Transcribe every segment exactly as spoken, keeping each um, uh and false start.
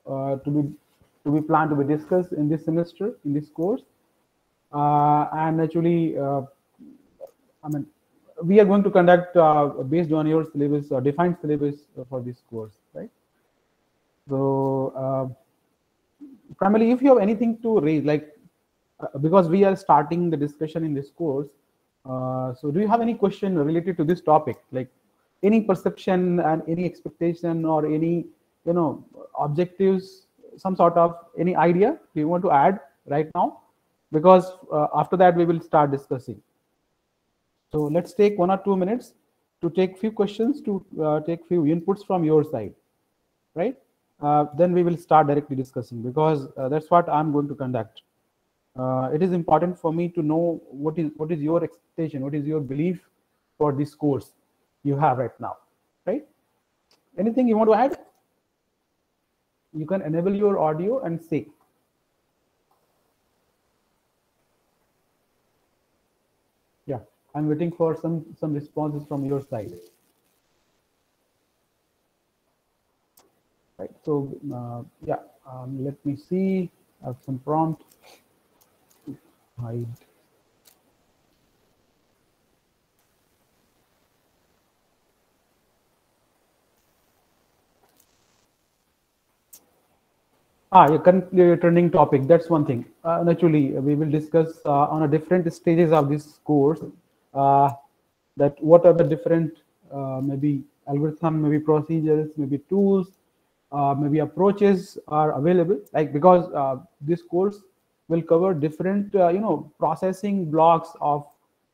uh, to be to be planned to be discussed in this semester in this course, uh, and actually, uh, I mean, we are going to conduct uh, based on your syllabus or defined syllabus for this course, right? So, uh, primarily, if you have anything to raise, like uh, because we are starting the discussion in this course, uh, so do you have any question related to this topic, like any perception and any expectation or any, you know, objectives, some sort of any idea you want to add right now? Because uh, after that we will start discussing. So let's take one or two minutes to take few questions, to uh, take few inputs from your side, right? Uh, then we will start directly discussing, because uh, that's what I'm going to conduct. Uh, it is important for me to know what is what is your expectation, what is your belief for this course you have right now, right? Anything you want to add? You can enable your audio and say. Yeah, I'm waiting for some some responses from your side. Right. So uh, yeah, um, let me see. I have some prompt. Hide. Ah, yeah, currently trending topic. That's one thing. Uh, naturally, we will discuss uh, on a different stages of this course. Uh, that what are the different uh, maybe algorithm, maybe procedures, maybe tools, uh, maybe approaches are available. Like, because uh, this course will cover different uh, you know processing blocks of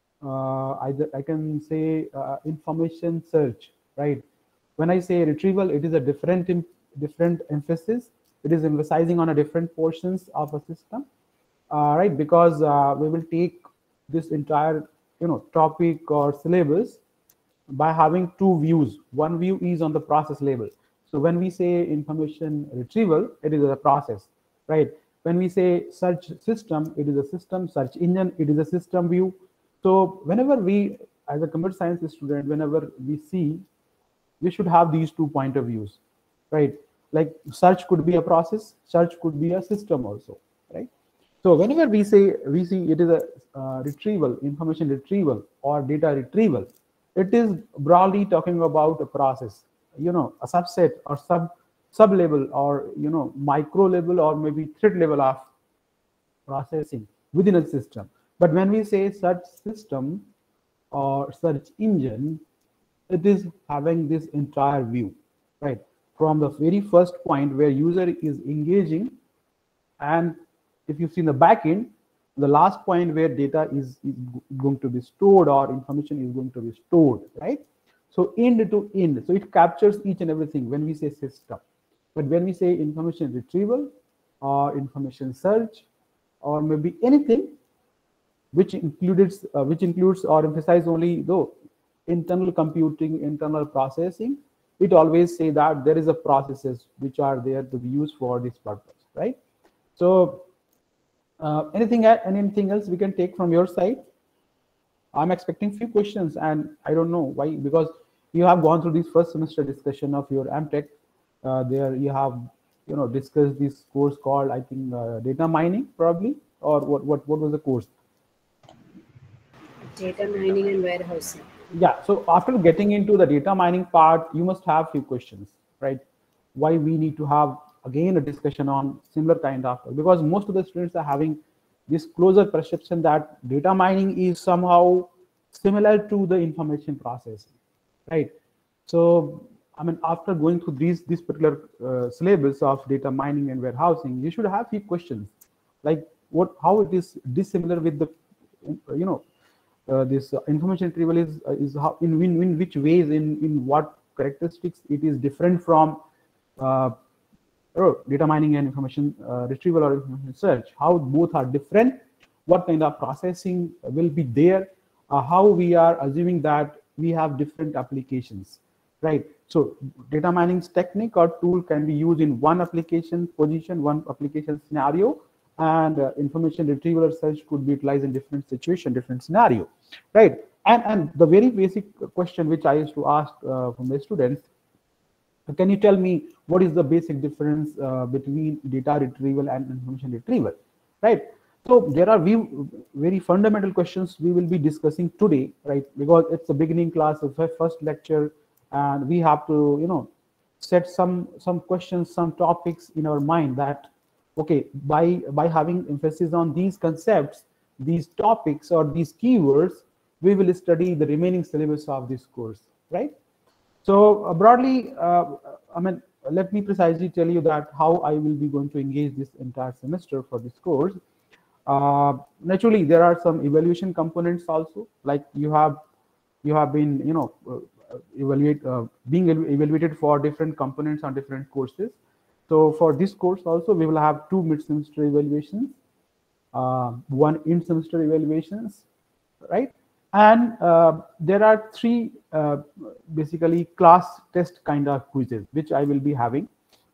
uh, either I can say uh, information search, right? When I say retrieval, it is a different different emphasis. It is emphasizing on a different portions of a system, uh, right? Because uh, we will take this entire you know topic or syllabus by having two views. One view is on the process level. So when we say information retrieval, it is a process, right? When we say search system, it is a system. Search engine, it is a system view. So whenever we, as a computer science student, whenever we see, we should have these two point of views, right? Like search could be a process, search could be a system also, right? So whenever we say we see it is a uh, retrieval, information retrieval or data retrieval, it is broadly talking about a process, you know, a subset or sub sub level or you know micro level or maybe thread level of processing within a system. But when we say search system or search engine, it is having this entire view, right? From the very first point where user is engaging, and if you see in the back end, the last point where data is, is going to be stored or information is going to be stored, right? So end to end, so it captures each and everything when we say system. But when we say information retrieval or information search or maybe anything which includes uh, which includes or emphasize only though internal computing, internal processing, it always say that there is a processes which are there to be used for this purpose, right? So uh, anything anything else we can take from your side? I'm expecting few questions, and I don't know why, because you have gone through this first semester discussion of your M Tech. Uh, there you have you know discussed this course called, I think, uh, data mining probably, or what what what was the course? Data mining and warehousing. Yeah, so after getting into the data mining part, you must have few questions, right? Why we need to have again a discussion on similar kind of, because most of the students are having this closer perception that data mining is somehow similar to the information processing, right? So I mean, after going through these this particular uh, syllabus of data mining and warehousing, you should have few questions like what how it is dissimilar with the you know uh, this uh, information retrieval is uh, is how in, in in which ways, in in what characteristics it is different from uh, oh, data mining and information uh, retrieval or information search, how both are different, what kind of processing will be there, uh, how we are assuming that we have different applications, right? So data mining's technique or tool can be used in one application position, one application scenario, and uh, information retrieval or search could be utilized in different situation, different scenario, right? And and the very basic question which I used to ask uh, from the students, Can you tell me what is the basic difference uh, between data retrieval and information retrieval, right? So there are very fundamental questions we will be discussing today, right? Because it's the beginning class of the first lecture, and we have to, you know, set some some questions, some topics in our mind that, okay, by by having emphasis on these concepts, these topics or these keywords, we will study the remaining syllabus of this course, right? So uh, broadly, uh, I mean, let me precisely tell you that how I will be going to engage this entire semester for this course. Uh, naturally, there are some evaluation components also, like you have you have been, you know, uh, evaluate uh, being evaluated for different components on different courses. So for this course also, we will have two mid-semester evaluations, uh, one in-semester evaluations, right? And uh, there are three uh, basically class test kind of quizzes which I will be having,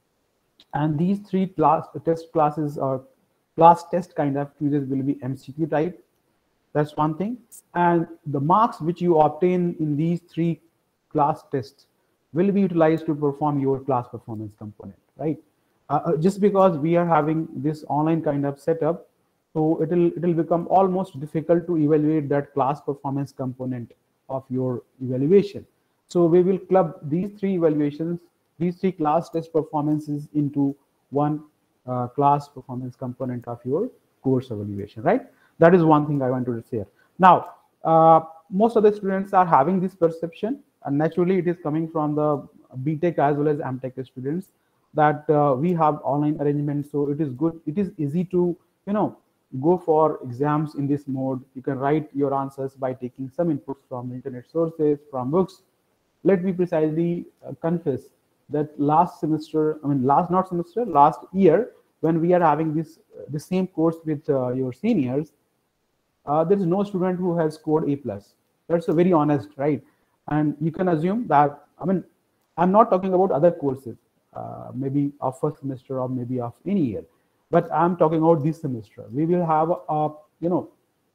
and these three class test classes or class test kind of quizzes will be M C Q type. That's one thing, and the marks which you obtain in these three class tests will be utilized to perform your class performance component, right? Uh, just because we are having this online kind of setup, so it will it will become almost difficult to evaluate that class performance component of your evaluation. So we will club these three evaluations, these three class test performances into one uh, class performance component of your course evaluation, right? That is one thing I want to say. Now, uh, most of the students are having this perception, and naturally it is coming from the B Tech as well as M Tech students, that uh, we have online arrangements, so it is good, it is easy to, you know, go for exams in this mode. You can write your answers by taking some inputs from internet sources, from books. Let me precisely uh, confess that last semester, I mean last not semester, last year, when we are having this uh, the same course with uh, your seniors, uh, there is no student who has scored A plus. That's a very honest, right? And you can assume that, I mean, I'm not talking about other courses, uh, maybe of first semester or maybe of any year, but I'm talking about this semester. We will have a, you know,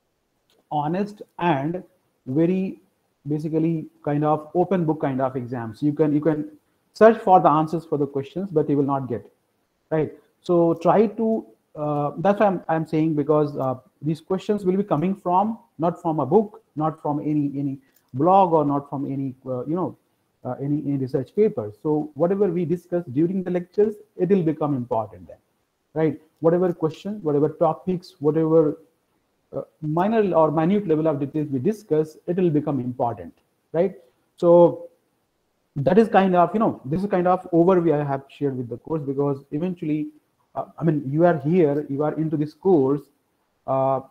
honest and very basically kind of open book kind of exams. You can you can search for the answers for the questions, but you will not get, right? So try to uh, that's why I'm, I'm saying, because uh, these questions will be coming from, not from a book, not from any any blog, or not from any uh, you know uh, any, any research paper. So whatever we discuss during the lectures, it will become important then, right? Whatever questions, whatever topics, whatever uh, minor or minute level of details we discuss, it will become important, right? So that is kind of, you know, this is kind of overview I have shared with the course, because eventually, uh, I mean, you are here, you are into this course uh,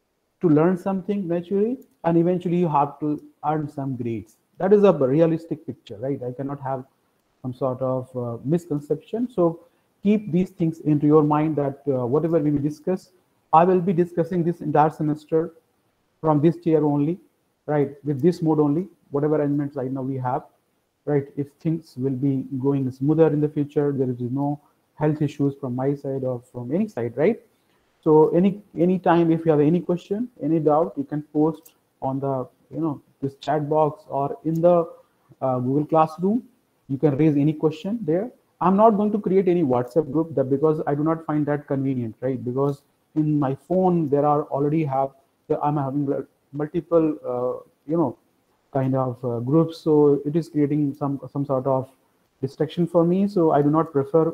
to learn something naturally, and eventually you have to earn some grades. That is a realistic picture, right? I cannot have some sort of uh, misconception. So keep these things into your mind, that uh, whatever we will discuss, I will be discussing this entire semester from this chair only, right? With this mode only, whatever arrangements right now we have, right? If things will be going smoother in the future, there is no health issues from my side or from any side, right? So any any time, if you have any question, any doubt, you can post on the, you know, this chat box or in the uh, Google Classroom. You can raise any question there. I'm not going to create any WhatsApp group, that because I do not find that convenient, right? Because in my phone there are already have I'm having multiple uh, you know kind of uh, groups, so it is creating some some sort of distraction for me. So I do not prefer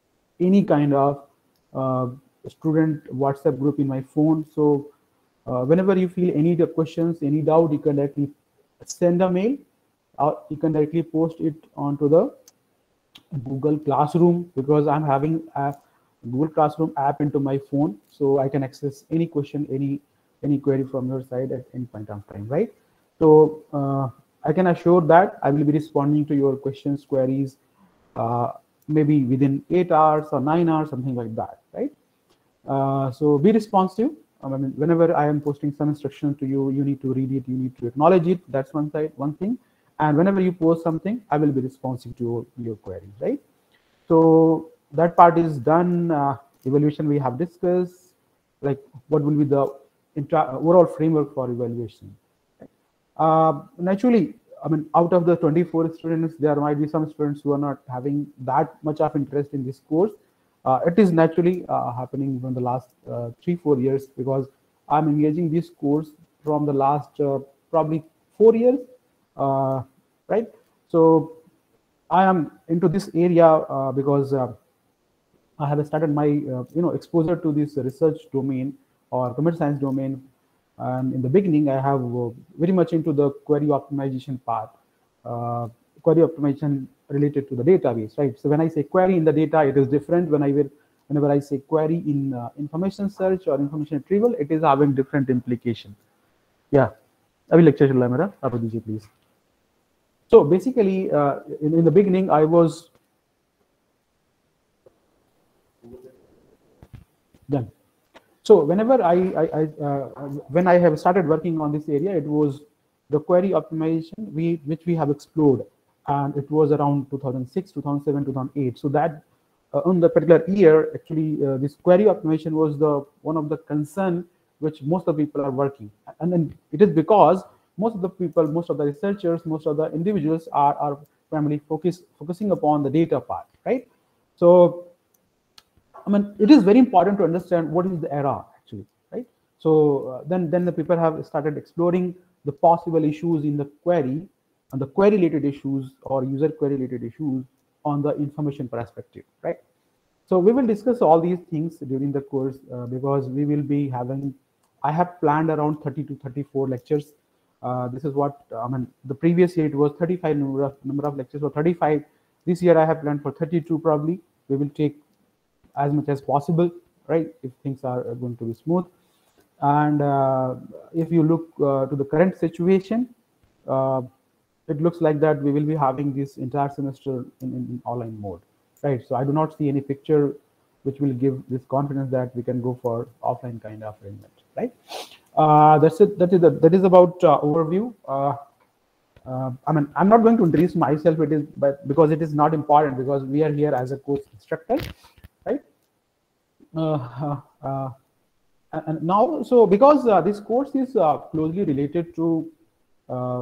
any kind of uh, student WhatsApp group in my phone. So uh, whenever you feel any questions, any doubt, you can directly send a mail, or you can directly post it onto the Google Classroom, because I'm having a Google Classroom app into my phone, so I can access any question, any any query from your side at any point of time, right? So uh, I can assure that I will be responding to your questions, queries, uh, maybe within eight hours or nine hours, something like that, right? Uh, so be responsive. I mean, whenever I am posting some instruction to you, you need to read it, you need to acknowledge it. That's one side, one thing. And whenever you post something, I will be responsive to your, your queries, right? So that part is done. Uh, evaluation we have discussed, like what will be the entire overall framework for evaluation. Uh, naturally, I mean, out of the twenty-four students, there might be some students who are not having that much of interest in this course. Uh, it is naturally uh, happening from the last uh, three, four years because I'm engaging this course from the last uh, probably four years, uh, right? So I am into this area uh, because uh, I have started my uh, you know exposure to this research domain or computer science domain. And in the beginning, I have uh, very much into the query optimization part, uh, query optimization related to the database, right? So when I say query in the data, it is different. When I will, whenever I say query in uh, information search or information retrieval, it is having different implication. Yeah, I will lecture Lamera. Abhijit, please. So basically, uh, in, in the beginning, I was done. So whenever I, I, I uh, when I have started working on this area, it was the query optimization we which we have explored, and it was around two thousand six, two thousand seven, two thousand eight. So that uh, on the particular year, actually, uh, this query optimization was the one of the concern which most of the people are working, and then it is because most of the people, most of the researchers, most of the individuals are are primarily focus focusing upon the data part, right? So I mean, it is very important to understand what is the error actually, right? So uh, then, then the people have started exploring the possible issues in the query and the query related issues or user query related issues on the information perspective, right? So we will discuss all these things during the course uh, because we will be having, I have planned around thirty to thirty-four lectures. Uh, this is what, I mean, the previous year it was thirty-five number of, number of lectures or thirty-five. This year I have planned for thirty-two probably. We will take as much as possible, right, if things are going to be smooth. And uh, if you look uh, to the current situation, uh, it looks like that we will be having this entire semester in, in, in online mode, right? So I do not see any picture which will give this confidence that we can go for offline kind of arrangement, right? Uh, that's it. That is the, that is about uh, overview. Uh, uh, I mean, I'm not going to introduce myself. It is, but because it is not important because we are here as a course instructor, right? Uh, uh, and now, so because uh, this course is uh, closely related to uh,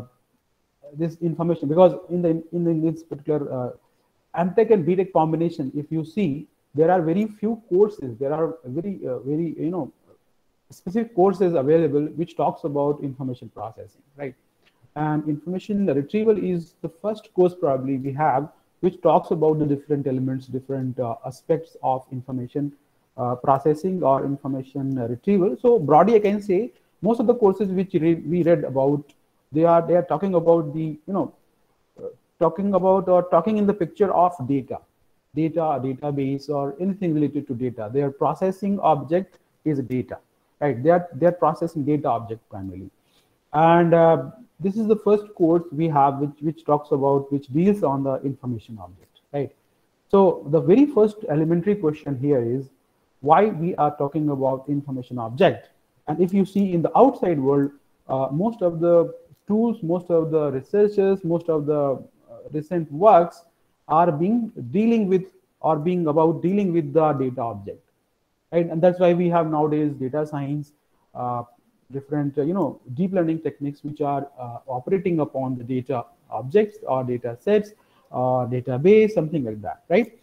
this information, because in the in, the, in this particular uh, M Tech and B Tech combination, if you see, there are very few courses. There are very uh, very you know specific courses available which talks about information processing, right? And information retrieval is the first course probably we have which talks about the different elements, different uh, aspects of information uh, processing or information retrieval. So broadly, I can say most of the courses which re we read about, they are they are talking about the you know uh, talking about or talking in the picture of data, data, database, or anything related to data. Their processing object is data, right? They are they are processing data object primarily, and uh, this is the first course we have which which talks about which deals on the information object, right? So the very first elementary question here is why we are talking about information object. And if you see in the outside world, uh, most of the tools, most of the researchers, most of the uh, recent works are being dealing with or being about dealing with the data object, right? And that's why we have nowadays data science, uh, different uh, you know deep learning techniques which are uh, operating upon the data objects or data sets or database, something like that, right?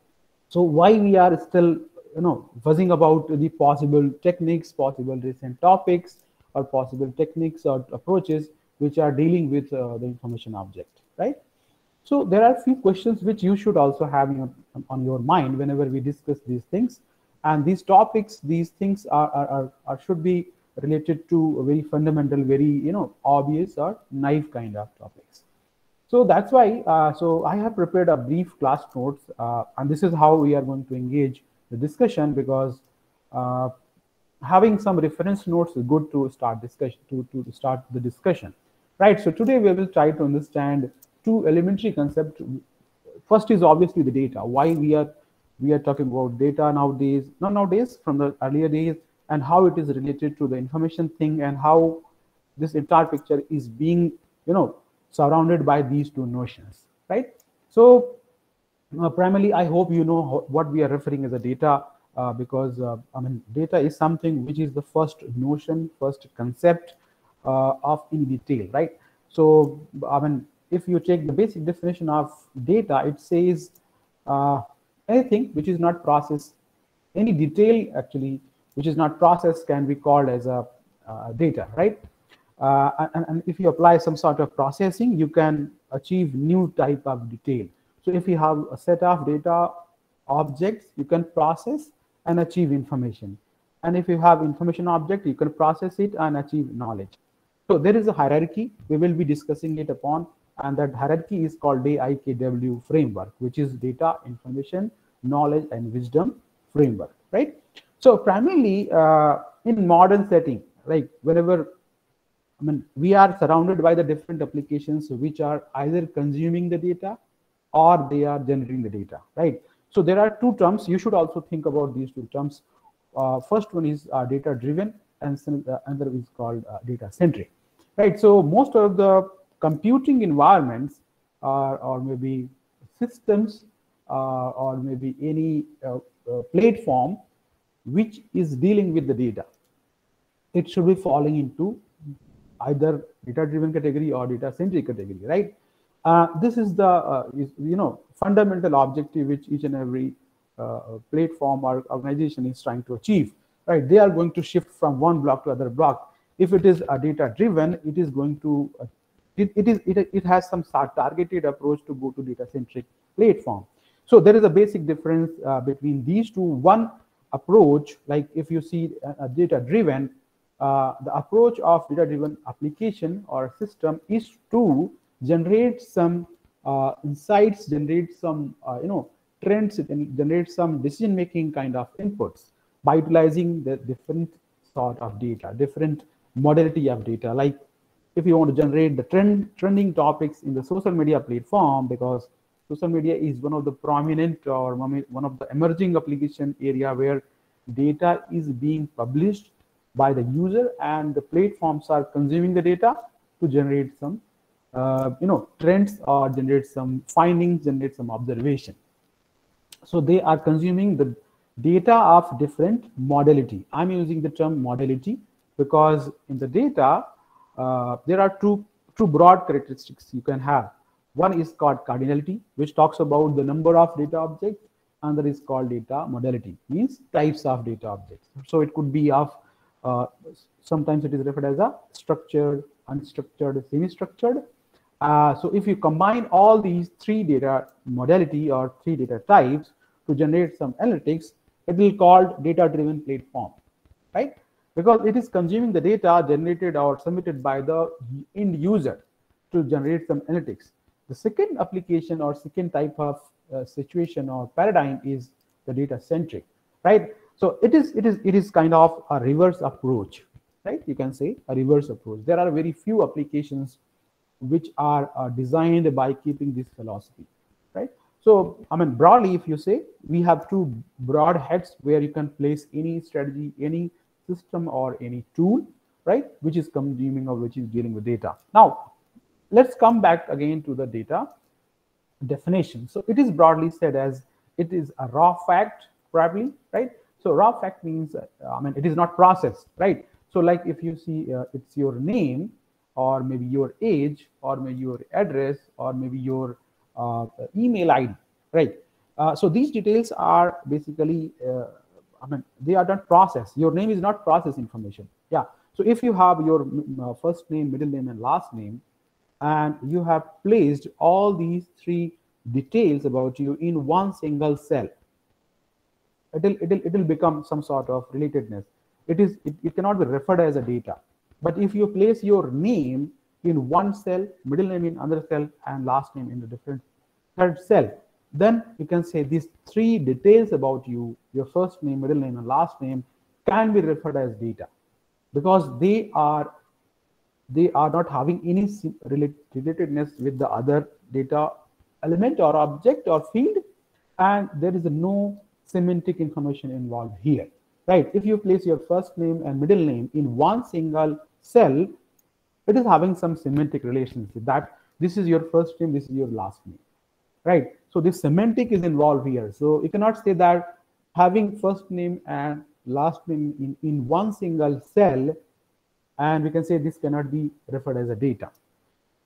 So why we are still you know buzzing about the possible techniques, possible recent topics, or possible techniques or approaches which are dealing with uh, the information object, right? So there are a few questions which you should also have in your, on your mind whenever we discuss these things. And these topics, these things are, are, are, are should be related to very fundamental, very you know obvious or naive kind of topics. So that's why, uh, so I have prepared a brief class notes, uh, and this is how we are going to engage the discussion, because uh, having some reference notes is good to start discussion, to, to start the discussion, right? So today we will try to understand two elementary concepts. First is obviously the data, why we are we are talking about data nowadays, not nowadays, from the earlier days, and how it is related to the information thing, and how this entire picture is being you know surrounded by these two notions, right? So uh, primarily, I hope you know what we are referring as a data, uh, because uh, I mean data is something which is the first notion, first concept uh, of any detail, right? So, I mean, if you take the basic definition of data, it says uh, anything which is not processed, any detail actually which is not processed can be called as a uh, data, right? Uh, and, and if you apply some sort of processing, you can achieve new type of detail. So if you have a set of data objects, you can process and achieve information. And if you have information object, you can process it and achieve knowledge. So there is a hierarchy. We will be discussing it upon, and that hierarchy is called D I K W framework, which is data, information, knowledge, and wisdom framework, right? So primarily uh, in modern setting, like whenever, I mean, we are surrounded by the different applications which are either consuming the data or they are generating the data, right? So there are two terms. You should also think about these two terms. Uh, first one is uh, data driven, and uh, another is called uh, data centric, right? So most of the computing environments are, or maybe systems uh, or maybe any uh, uh, platform which is dealing with the data, it should be falling into either data driven category or data centric category, right? Uh, this is the uh, is, you know fundamental objective which each and every uh, platform or organization is trying to achieve, right? They are going to shift from one block to other block. If it is a data driven, it is going to uh, it, it is it, it has some targeted approach to go to data centric platform. So there is a basic difference uh, between these two. One approach, like if you see a, a data driven, uh, the approach of data driven application or system is to generate some uh, insights, generate some uh, you know trends, and generate some decision making kind of inputs by utilizing the different sort of data, different modality of data. Like if you want to generate the trend trending topics in the social media platform, because social media is one of the prominent or one of the emerging application area where data is being published by the user, and the platforms are consuming the data to generate some uh, you know trends or generate some findings, generate some observation. So they are consuming the data of different modality. I'm using the term modality because in the data uh, there are two two broad characteristics you can have. One is called cardinality, which talks about the number of data objects. Another is called data modality, means types of data objects. So it could be of uh, sometimes it is referred as a structured, unstructured, semi-structured. Uh, so if you combine all these three data modality or three data types to generate some analytics, it will be called data-driven platform, right? Because it is consuming the data generated or submitted by the end user to generate some analytics. The second application or second type of uh, situation or paradigm is the data centric, right? So it is it is it is kind of a reverse approach, right? You can say a reverse approach. There are very few applications which are uh, designed by keeping this philosophy, right? So I mean, broadly, if you say, we have two broad heads where you can place any strategy, any system or any tool, right, which is consuming or which is dealing with data. Now let's come back again to the data definition. So it is broadly said as it is a raw fact, probably, right? So raw fact means uh, I mean, it is not processed, right? So like if you see uh, it's your name, or maybe your age, or maybe your address, or maybe your uh, email I D, right? Uh, so these details are basically uh, I mean, they are not processed. Your name is not processed information. Yeah. So if you have your uh, first name, middle name, and last name, and you have placed all these three details about you in one single cell, it'll it'll it'll become some sort of relatedness. It is it, it cannot be referred as a data. But if you place your name in one cell, middle name in another cell, and last name in a different third cell, then you can say these three details about you, your first name, middle name, and last name, can be referred as data, because they are they are not having any relatedness with the other data element or object or field, and there is no semantic information involved here, right? If you place your first name and middle name in one single cell, it is having some semantic relationship, that this is your first name, this is your last name, right? So this semantic is involved here. So you cannot say that having first name and last name in, in one single cell, and we can say this cannot be referred as a data.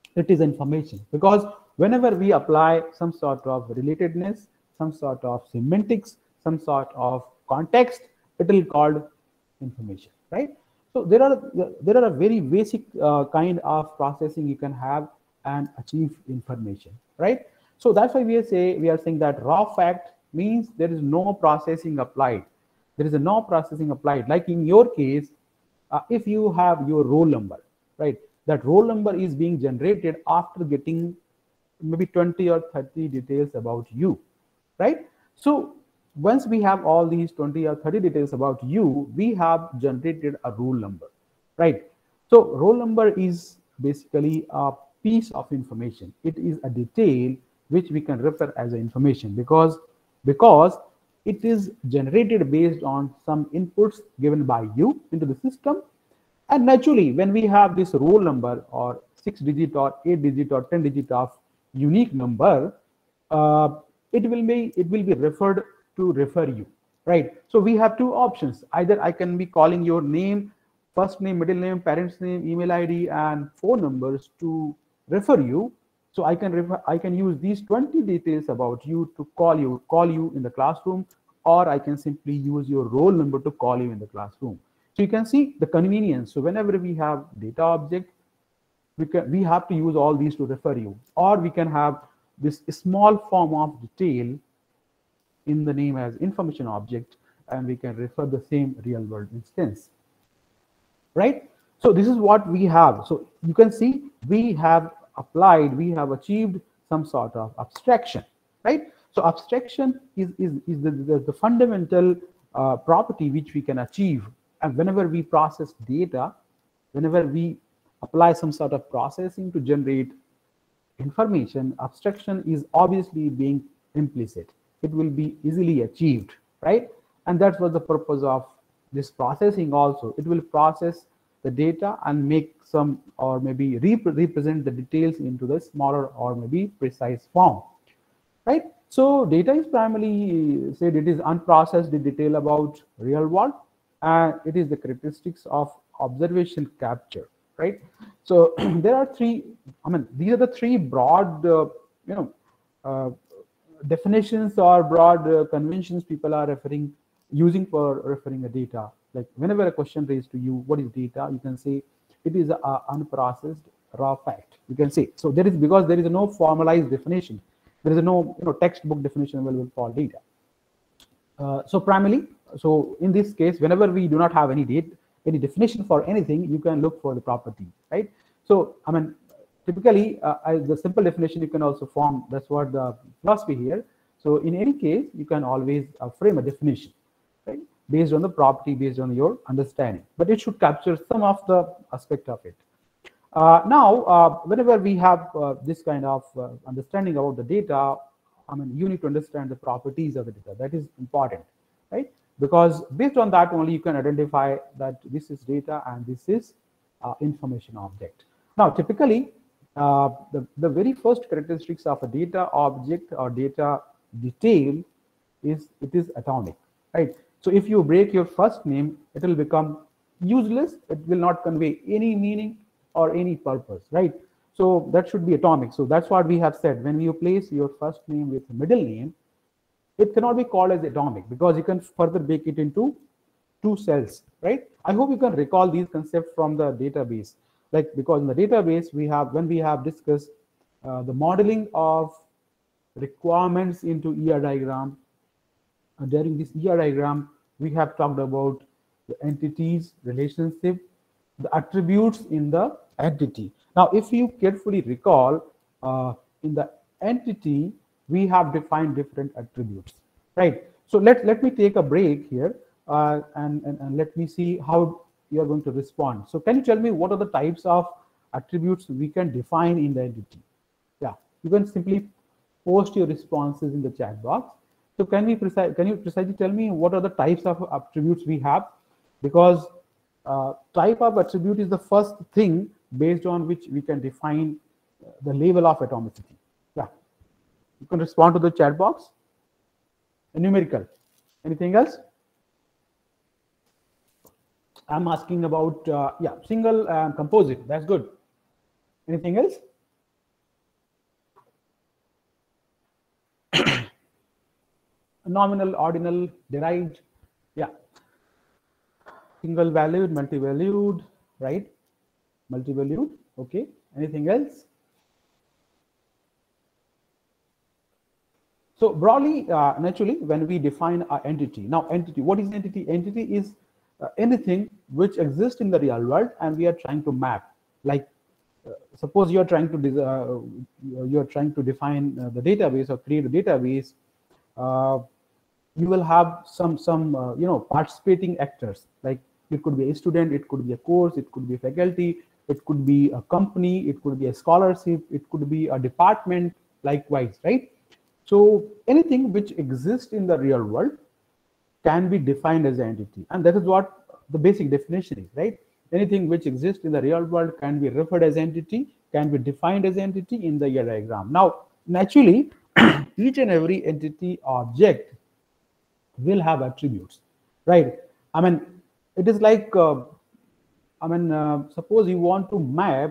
it is information, because whenever we apply some sort of relatedness, some sort of semantics, some sort of context, it will called information, right? So there are there are a very basic uh, kind of processing you can have and achieve information, right? So that's why we are say we are saying that raw fact means there is no processing applied. There is a no processing applied. Like in your case, uh, if you have your roll number, right? That roll number is being generated after getting maybe twenty or thirty details about you, right? So once we have all these twenty or thirty details about you, we have generated a roll number, right? So roll number is basically a piece of information. It is a detail which we can refer as a information, because because it is generated based on some inputs given by you into the system. And naturally, when we have this roll number or six digit or eight digit or ten digit of unique number, uh, it will be it will be referred to refer you, right? So we have two options. Either I can be calling your name, first name, middle name, parents name, email I D, and phone numbers to refer you. So I can refer, I can use these twenty details about you to call you call you in the classroom, or I can simply use your roll number to call you in the classroom. So you can see the convenience. So whenever we have data object, we can we have to use all these to refer you, or we can have this small form of detail in the name as information object, and we can refer the same real world instance, right? So this is what we have. So you can see we have applied, we have achieved some sort of abstraction, right? So abstraction is is, is the, the, the fundamental uh, property which we can achieve. And whenever we process data, whenever we apply some sort of processing to generate information, abstraction is obviously being implicit. It will be easily achieved, right? And that was the purpose of this processing also. It will process the data and make some, or maybe rep represent the details into the smaller or maybe precise form, right? So data is primarily said it is unprocessed detail about real world, and it is the characteristics of observation capture, right? So there are three, I mean, these are the three broad, uh, you know, uh, definitions or broad uh, conventions people are referring, using for referring a data. Like whenever a question raised to you, what is data? You can say it is a, a unprocessed raw fact. You can say, so there is, because there is no formalized definition. There is no, you know, textbook definition available for data. Uh, so primarily, so in this case, whenever we do not have any date, any definition for anything, you can look for the property, right? So I mean, typically, uh, I, the simple definition you can also form. That's what the philosophy here. So in any case, you can always uh, frame a definition, right, based on the property, based on your understanding. But it should capture some of the aspect of it. Uh, now, uh, whenever we have uh, this kind of uh, understanding about the data, I mean, you need to understand the properties of the data. That is important, right? Because based on that only you can identify that this is data and this is uh, information object. Now, typically, uh, the, the very first characteristics of a data object or data detail is it is atomic, right? So if you break your first name, it will become useless. It will not convey any meaning or any purpose, right? So that should be atomic. So that's what we have said. When you place your first name with middle name, it cannot be called as atomic, because you can further break it into two cells, right? I hope you can recall these concepts from the database. Like, because in the database, we have, when we have discussed uh, the modeling of requirements into E R diagram, uh, during this E R diagram, we have talked about the entities, relationship, the attributes in the entity. Now, if you carefully recall, uh, in the entity, we have defined different attributes, right? So let, let me take a break here uh, and, and, and let me see how you are going to respond. So can you tell me what are the types of attributes we can define in the entity? Yeah, you can simply post your responses in the chat box. So can we precise, can you precisely tell me what are the types of attributes we have? Because uh, type of attribute is the first thing based on which we can define the level of atomicity. Yeah, you can respond to the chat box. A numerical. Anything else? I'm asking about, uh, yeah, single and composite. That's good. Anything else? nominal, ordinal, derived, yeah, single valued, multi-valued, right? Multi-valued, okay. Anything else? So broadly, uh, naturally, when we define our entity, now entity, what is entity? Entity is uh, anything which exists in the real world and we are trying to map. Like, uh, suppose you are trying to uh, you are trying to define uh, the database or create a database. Uh, you will have some some uh, you know participating actors. Like it could be a student, it could be a course, it could be faculty, it could be a company, it could be a scholarship, it could be a department. Likewise, right? So anything which exists in the real world can be defined as an entity, and that is what the basic definition is, right? Anything which exists in the real world can be referred as entity, can be defined as entity in the diagram. Now, naturally, each and every entity object will have attributes, right? I mean, it is like, uh, I mean, uh, suppose you want to map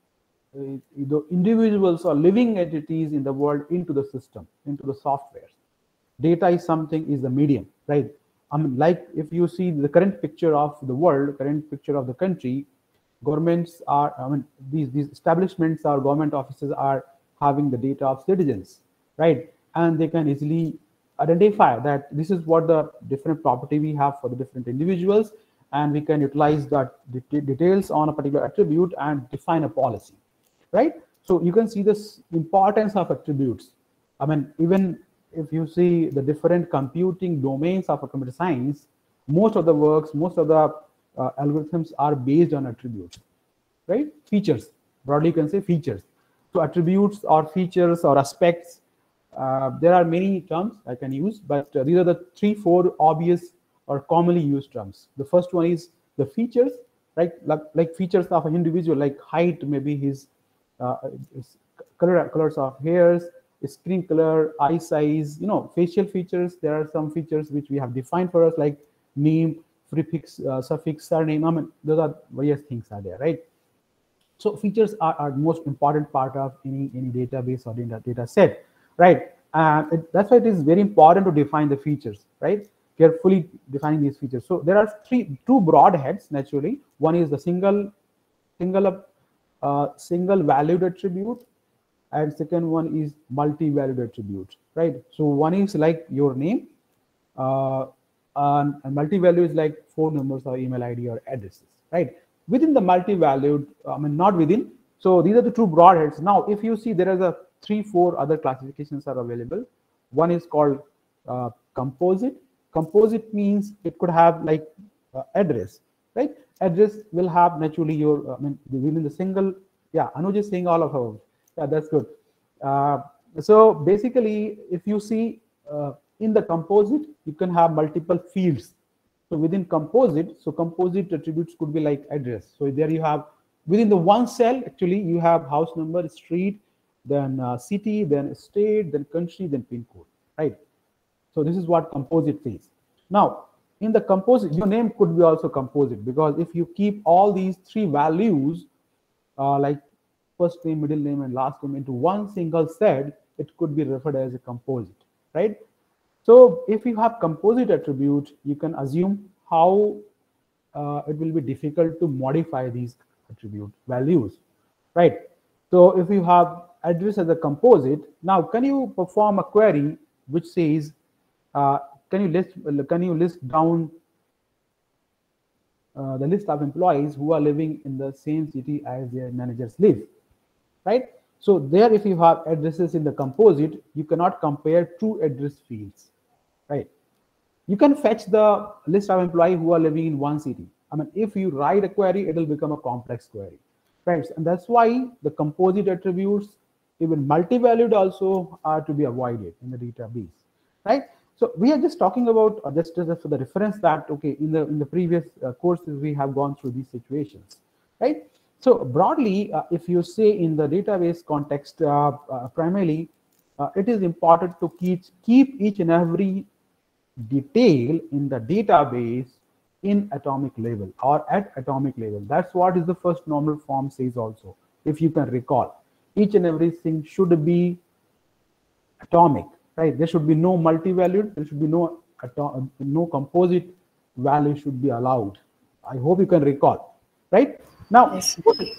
uh, the individuals or living entities in the world into the system, into the software. Data is something, is the medium, right? I mean, like if you see the current picture of the world, current picture of the country, governments are, I mean, these, these establishments or government offices are having the data of citizens, right? And they can easily identify that this is what the different property we have for the different individuals, and we can utilize that details on a particular attribute and define a policy, right? So you can see this importance of attributes. I mean, even if you see the different computing domains of a computer science, most of the works, most of the uh, algorithms are based on attributes, right? Features, broadly you can say features. So attributes or features or aspects, uh, there are many terms I can use, but uh, these are the three, four obvious or commonly used terms. The first one is the features, right? Like, like features of an individual, like height, maybe his, uh, his color, colors of hairs, screen color, eye size, you know, facial features. There are some features which we have defined for us, like name, prefix, uh, suffix, surname. I mean, those are various things are there, right? So features are, are most important part of any, any database or data, data set, right? And uh, that's why it is very important to define the features, right? Carefully defining these features. So there are three, two broad heads, naturally. One is the single, single, uh, single valued attribute, and second one is multi-valued attribute, right? So one is like your name, uh, and, and multi-value is like phone numbers or email I D or addresses, right? Within the multi-valued, I mean not within. So these are the two broad heads. Now, if you see, there is a three, four other classifications are available. One is called uh, composite. Composite means it could have like uh, address, right? Address will have naturally your, I mean, within the single, yeah, Anuj is saying all of our. Yeah, that's good. Uh, so basically, if you see uh, in the composite, you can have multiple fields. So within composite, so composite attributes could be like address. So there you have, within the one cell, actually, you have house number, street, then uh, city, then state, then country, then pin code, right? So this is what composite says. Now, in the composite, your name could be also composite, because if you keep all these three values, uh, like first name, middle name, and last name into one single set, it could be referred as a composite, right? So if you have composite attribute, you can assume how uh, it will be difficult to modify these attribute values, right? So if you have address as a composite, now can you perform a query which says, uh, can you list can you list down uh, the list of employees who are living in the same city as their managers live, right? So there, if you have addresses in the composite, you cannot compare two address fields, right? You can fetch the list of employees who are living in one city. I mean, if you write a query, it will become a complex query, right? And that's why the composite attributes, even multi-valued, also are to be avoided in the database, right? So we are just talking about uh, just, just for the reference that, okay, in the in the previous uh, courses we have gone through these situations, right? So broadly, uh, if you say in the database context, uh, uh, primarily, uh, it is important to keep, keep each and every detail in the database in atomic level or at atomic level. That's what is the first normal form says also. If you can recall, each and everything should be atomic, right? There should be no multi-valued, there should be no, no composite value should be allowed. I hope you can recall, right? Now, Yes.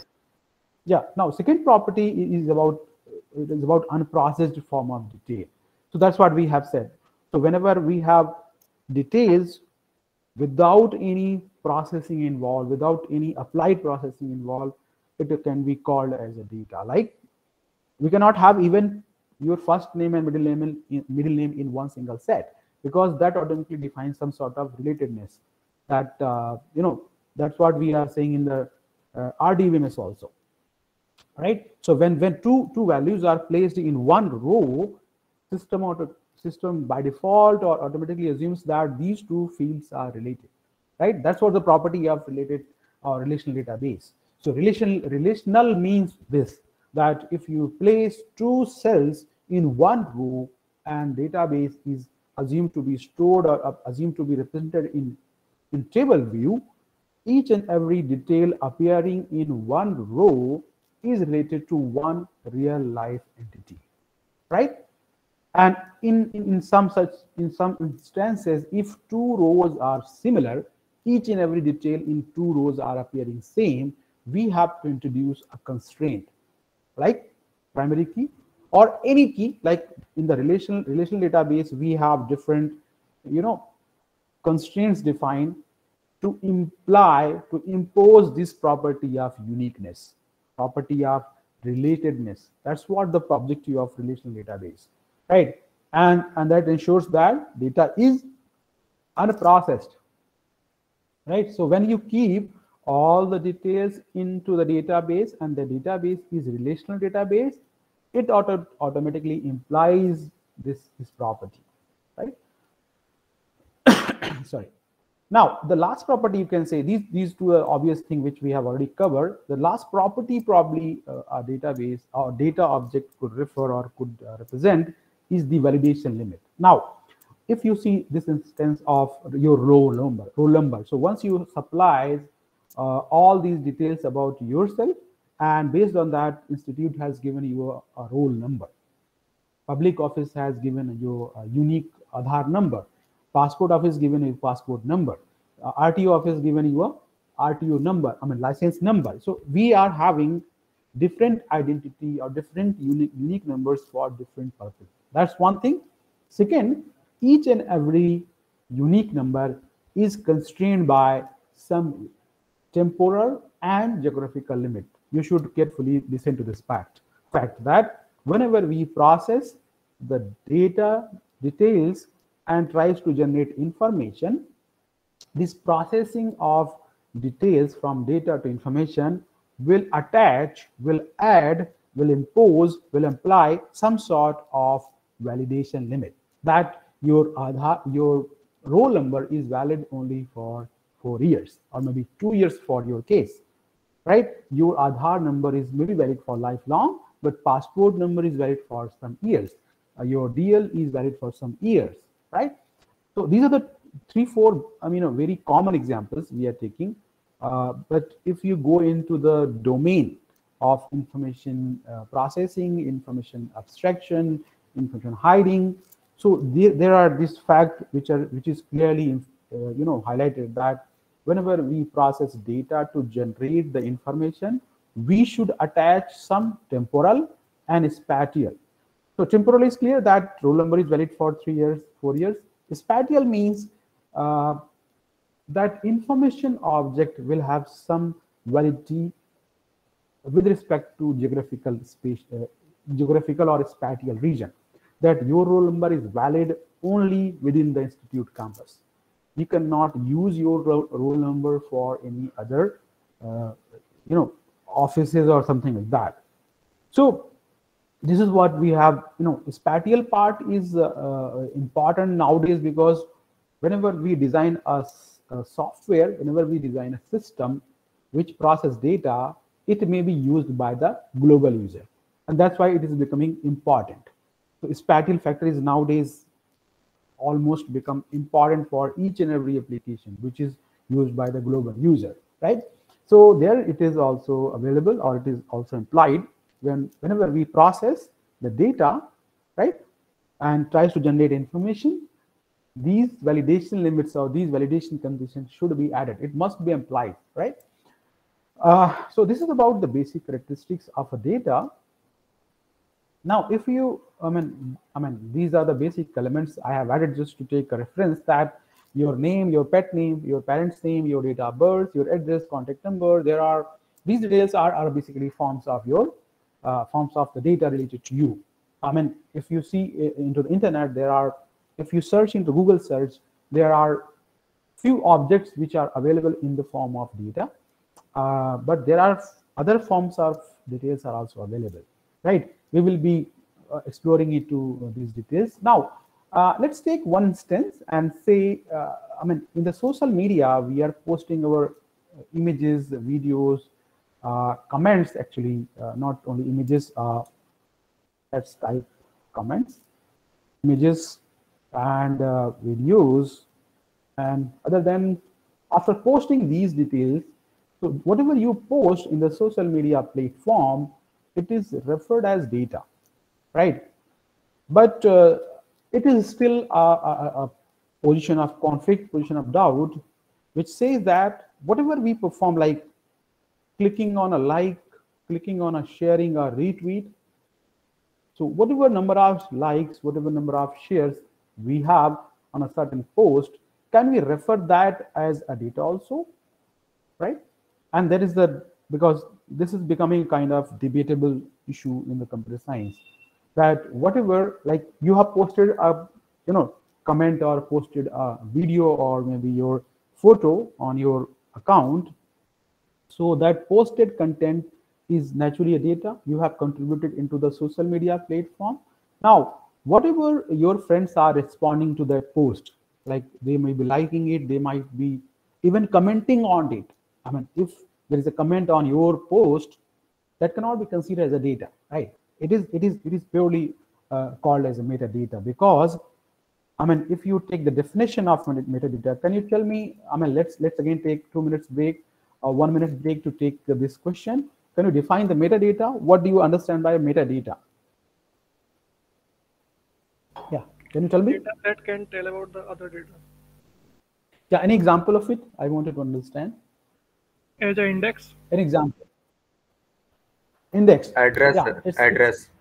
yeah, now second property is about, it is about unprocessed form of detail. So that's what we have said. So whenever we have details without any processing involved, without any applied processing involved, it can be called as a data. Like we cannot have even your first name and middle name in, middle name in one single set, because that automatically defines some sort of relatedness. That uh, you know, that's what we are saying in the uh, R D B M S also, right? So when when two two values are placed in one row, system auto system by default or automatically assumes that these two fields are related, right? That's what the property of related or relational database. So relational relational means this, that if you place two cells in one row and database is assumed to be stored or assumed to be represented in in table view, each and every detail appearing in one row is related to one real life entity, right? And in, in, in some such in some instances, if two rows are similar, each and every detail in two rows are appearing same, we have to introduce a constraint like primary key or any key. Like in the relational relational database, we have different, you know, constraints defined to imply, to impose this property of uniqueness, property of relatedness. That's what the objective of relational database, right? And and that ensures that data is unprocessed, right? So when you keep all the details into the database and the database is relational database, it auto automatically implies this this property, right? Sorry. Now, the last property, you can say these these two are obvious things which we have already covered. The last property probably uh, a database or data object could refer or could uh, represent is the validation limit. Now, if you see this instance of your roll number, roll number. So once you supply uh, all these details about yourself, and based on that, institute has given you a, a roll number. Public office has given you a unique Aadhaar number. Passport office given you passport number. Uh, R T O office given you a R T O number, I mean license number. So we are having different identity or different unique, unique numbers for different purposes. That's one thing. Second, each and every unique number is constrained by some temporal and geographical limit. You should carefully listen to this fact. Fact that whenever we process the data details and tries to generate information, this processing of details from data to information will attach, will add, will impose, will imply some sort of validation limit, that your Aadhaar, your roll number is valid only for four years or maybe two years for your case, right? Your Aadhaar number is maybe valid for lifelong, but passport number is valid for some years. Uh, your D L is valid for some years, right? So these are the three, four, I mean, very common examples we are taking. Uh, but if you go into the domain of information uh, processing, information abstraction, information hiding, so there, there are this fact which are which is clearly uh, you know highlighted, that whenever we process data to generate the information, we should attach some temporal and spatial. So temporal is clear, that roll number is valid for three years, four years. Spatial means uh, that information object will have some validity with respect to geographical space, uh, geographical or spatial region, that your roll number is valid only within the institute campus. You cannot use your roll, roll number for any other, uh, you know, offices or something like that. So this is what we have. You know, spatial part is uh, uh, important nowadays, because whenever we design a, a software, whenever we design a system which process data, it may be used by the global user, and that's why it is becoming important. So spatial factor is nowadays almost become important for each and every application which is used by the global user, right? So there it is also available, or it is also implied when whenever we process the data, right? and tries to generate information, these validation limits or these validation conditions should be added. It must be applied, right? Uh, so this is about the basic characteristics of a data. Now, if you, I mean, I mean, these are the basic elements I have added just to take a reference, that your name, your pet name, your parent's name, your date of birth, your address, contact number. There are, these details are, are basically forms of your, uh, forms of the data related to you. I mean, if you see into the internet, there are, if you search into Google search, there are few objects which are available in the form of data, uh, but there are other forms of details are also available, right? We will be uh, exploring into uh, these details. Now, uh, let's take one instance and say, uh, I mean, in the social media, we are posting our images, videos, uh, comments, actually, uh, not only images, uh, let's type comments, images and uh, videos. And other than, after posting these details, so whatever you post in the social media platform, it is referred as data, right? But uh, it is still a, a, a position of conflict, position of doubt, which says that whatever we perform, like clicking on a like, clicking on a sharing or retweet, so whatever number of likes, whatever number of shares we have on a certain post, can we refer that as a data also, right? And that is the, because this is becoming kind of debatable issue in the computer science, that whatever, like you have posted a, you know, comment or posted a video or maybe your photo on your account, so that posted content is naturally a data you have contributed into the social media platform. Now, whatever your friends are responding to that post, like they may be liking it, they might be even commenting on it. I mean, if there is a comment on your post, that cannot be considered as a data, right? It is, it is, it is purely uh, called as a metadata, because, I mean, if you take the definition of metadata, can you tell me, I mean, let's, let's again take two minutes break or one minute break to take uh, this question. Can you define the metadata? What do you understand by metadata? Yeah, can you tell me? Data that can tell about the other data. Yeah, any example of it? I wanted to understand. As an index? An example. Index. Address. Yeah, it's, address. It's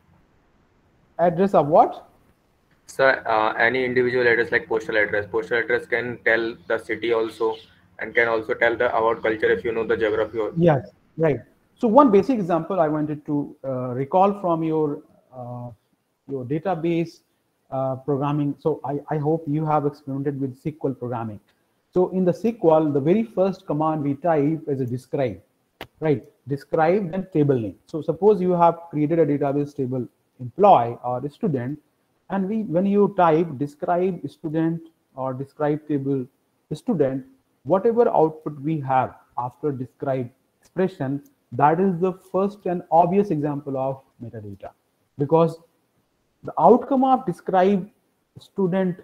address of what? So uh, any individual address, like postal address. Postal address can tell the city also, and can also tell the about culture if you know the geography. Also. Yes, right. So one basic example I wanted to uh, recall from your uh, your database uh, programming. So I, I hope you have experimented with S Q L programming. So in the S Q L, the very first command we type is a describe, right? Describe and table name. So suppose you have created a database table employee or student, and we when you type describe student or describe table student, whatever output we have after describe expression, that is the first and obvious example of metadata, because the outcome of describe student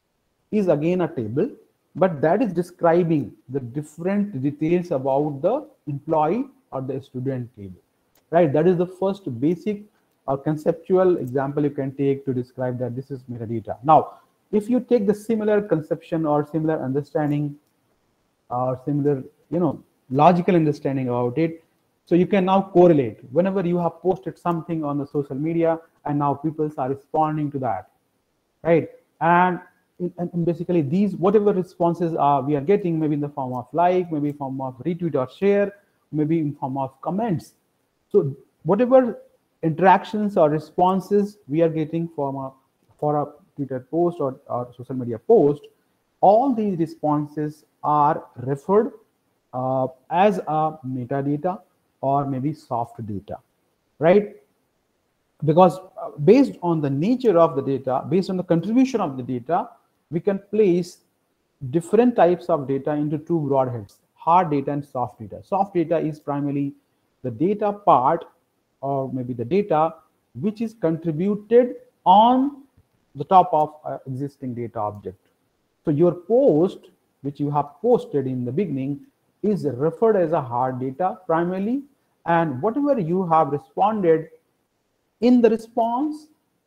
is again a table, but that is describing the different details about the employee or the student table, right? That is the first basic or conceptual example you can take to describe that this is metadata. Now, if you take the similar conception or similar understanding or similar, you know, logical understanding about it, so you can now correlate whenever you have posted something on the social media and now people are responding to that, right? And, and basically these, whatever responses are we are getting, maybe in the form of like, maybe in form of retweet or share, maybe in form of comments. So whatever interactions or responses we are getting from a, for a Twitter post or, or social media post, all these responses are referred uh, as a metadata or maybe soft data, right? Because based on the nature of the data, based on the contribution of the data, we can place different types of data into two broad heads: hard data and soft data. Soft data is primarily the data part, or maybe the data which is contributed on the top of uh, existing data object. So your post, which you have posted in the beginning, is referred as a hard data primarily, and whatever you have responded in the response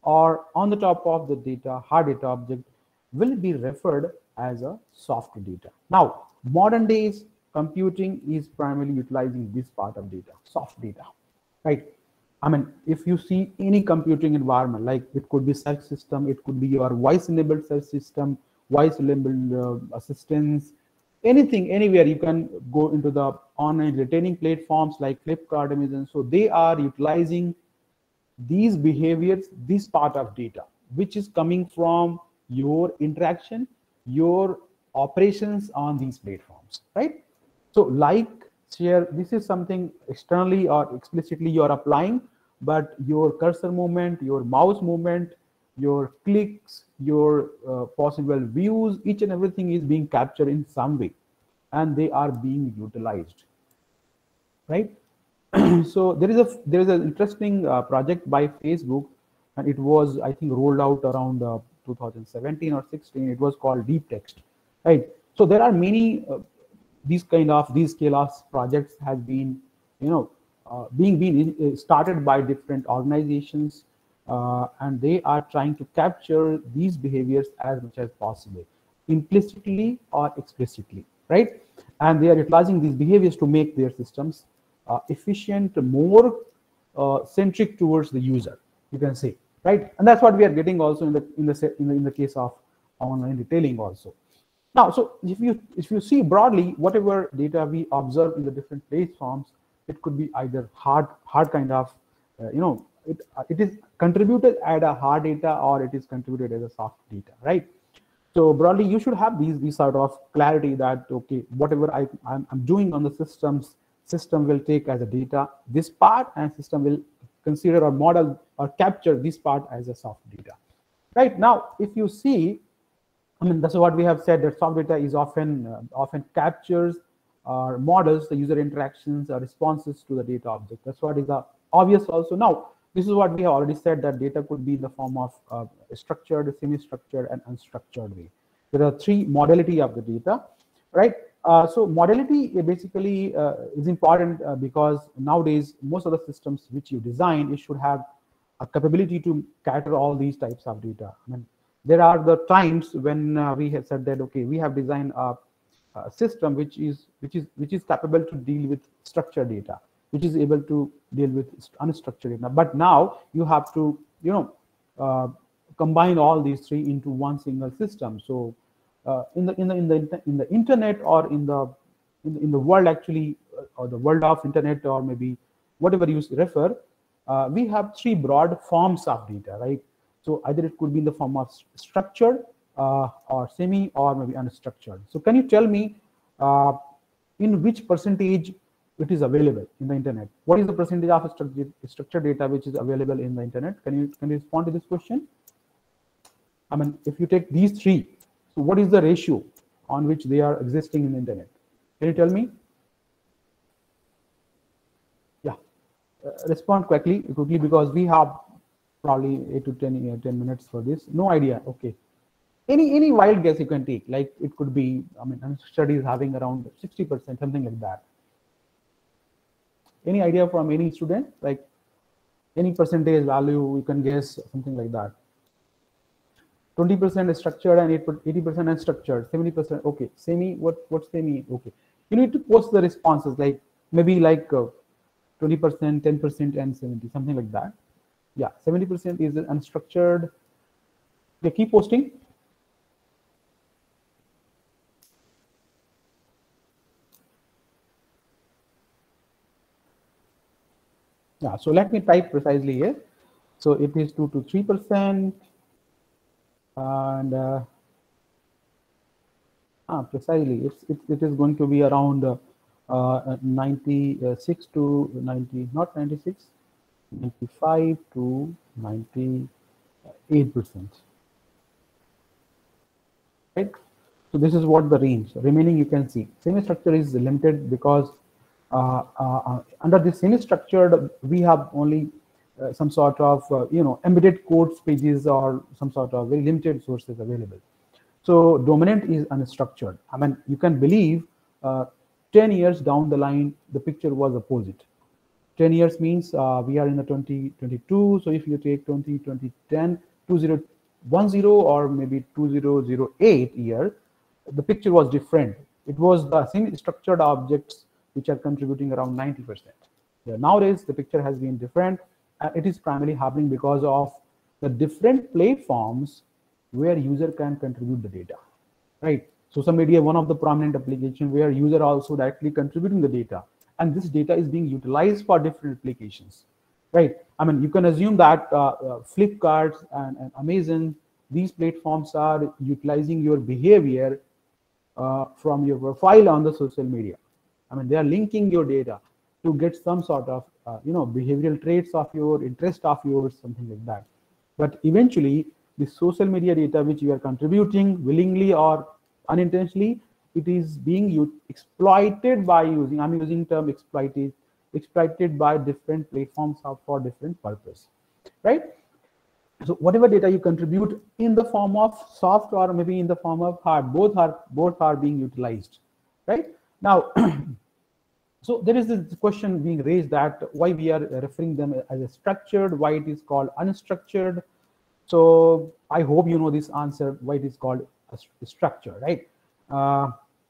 or on the top of the data, hard data object will be referred as a soft data. Now, modern days computing is primarily utilizing this part of data, soft data, right? I mean, if you see any computing environment, like it could be search system, it could be your voice-enabled search system, voice-enabled uh, assistance, anything, anywhere you can go into the online retailing platforms like Flipkart, Amazon. So they are utilizing these behaviors, this part of data, which is coming from your interaction, your operations on these platforms, right? So like, share, this is something externally or explicitly you're applying, but your cursor movement, your mouse movement, your clicks, your uh, possible views, each and everything is being captured in some way, and they are being utilized, right? So there is a there is an interesting uh, project by Facebook, and it was, I think, rolled out around uh, two thousand seventeen or sixteen. It was called Deep Text, right? So there are many uh, these kind of these scale-ups projects has been, you know, uh, being being started by different organizations, uh, and they are trying to capture these behaviors as much as possible, implicitly or explicitly, right? And they are utilizing these behaviors to make their systems uh, efficient, more uh, centric towards the user, you can say, right? And that's what we are getting also in the in the in the, in the case of online retailing also. Now, so if you if you see broadly, whatever data we observe in the different platforms, it could be either hard hard kind of, uh, you know, it it is contributed as a hard data or it is contributed as a soft data, right? So broadly, you should have these these sort of clarity that, okay, whatever I I'm, I'm doing on the systems, system will take as a data this part, and system will consider or model or capture this part as a soft data, right? Now, if you see, I mean, that's what we have said, that soft data is often uh, often captures or models the user interactions or responses to the data object. That's what is the obvious also. Now, this is what we have already said, that data could be in the form of uh, structured, semi-structured, and unstructured way. There are three modality of the data, right? Uh, so modality basically uh, is important uh, because nowadays most of the systems which you design, it should have a capability to cater all these types of data. I mean, there are the times when uh, we have said that, okay, we have designed a, a system which is which is which is capable to deal with structured data, which is able to deal with unstructured data. But now you have to, you know, uh, combine all these three into one single system. So uh, in the in the in the in the internet, or in the in the, in the world actually, uh, or the world of internet, or maybe whatever you refer, uh, we have three broad forms of data, right? So either it could be in the form of structured, uh, or semi, or maybe unstructured. So can you tell me uh, in which percentage it is available in the internet? What is the percentage of structured, structured data which is available in the internet? Can you can you respond to this question? I mean, if you take these three, so what is the ratio on which they are existing in the internet? Can you tell me? Yeah, uh, respond quickly, quickly, because we have probably eight to ten, uh, ten minutes for this. No idea. Okay. Any any wild guess you can take. Like it could be, I mean, studies having around sixty percent, something like that. Any idea from any student? Like any percentage value you can guess, something like that. twenty percent is structured and eighty percent unstructured. seventy percent. Okay. Semi. What what's semi? Okay. You need to post the responses, like maybe like uh, twenty percent, ten percent, and seventy, something like that. Yeah, seventy percent is unstructured. They keep posting. Yeah, so let me type precisely here. So it is two to three percent, and uh, ah, precisely it's it, it is going to be around uh, uh, ninety-six to ninety, not ninety-six. ninety-five to ninety-eight percent, right? So this is what the range remaining you can see. Semi-structure is limited because uh, uh, under the semi-structured we have only uh, some sort of uh, you know, embedded codes pages or some sort of very limited sources available. So dominant is unstructured. I mean, you can believe uh, ten years down the line the picture was opposite. ten years means uh, we are in the twenty twenty-two. So if you take twenty, twenty ten, two thousand ten or maybe two thousand eight year, the picture was different. It was the same structured objects which are contributing around ninety percent. Yeah, nowadays, the picture has been different. Uh, it is primarily happening because of the different platforms where user can contribute the data, right? Social media, one of the prominent applications where user also directly contributing the data, and this data is being utilized for different applications, right? I mean, you can assume that uh, uh, Flipkart and, and Amazon, these platforms are utilizing your behavior uh, from your profile on the social media. I mean, they are linking your data to get some sort of, uh, you know, behavioral traits of your interest of yours, something like that. But eventually, the social media data which you are contributing willingly or unintentionally, it is being exploited by using, I'm using term exploited, exploited by different platforms for different purpose, right? So whatever data you contribute in the form of soft or maybe in the form of hard, both are both are being utilized, right? Now, so there is this question being raised that why we are referring them as a structured, why it is called unstructured. So I hope you know this answer, why it is called a structure, right? Uh,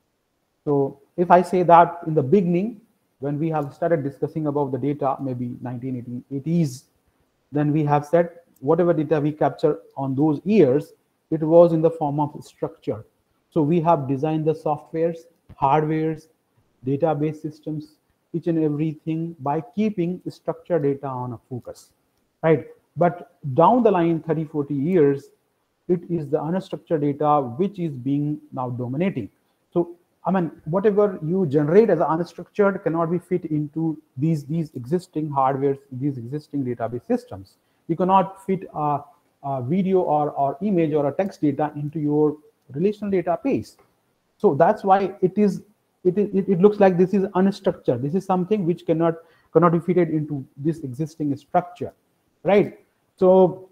so if I say that in the beginning, when we have started discussing about the data, maybe nineteen eighties, then we have said whatever data we capture on those years, it was in the form of structure. So we have designed the softwares, hardwares, database systems, each and everything by keeping structured data on a focus, right? But down the line, thirty, forty years, it is the unstructured data which is being now dominating. So, I mean, whatever you generate as unstructured cannot be fit into these, these existing hardware, these existing database systems. You cannot fit a, a video or, or image or a text data into your relational database. So that's why it is It, it, it looks like this is unstructured. This is something which cannot cannot be fitted into this existing structure, right? So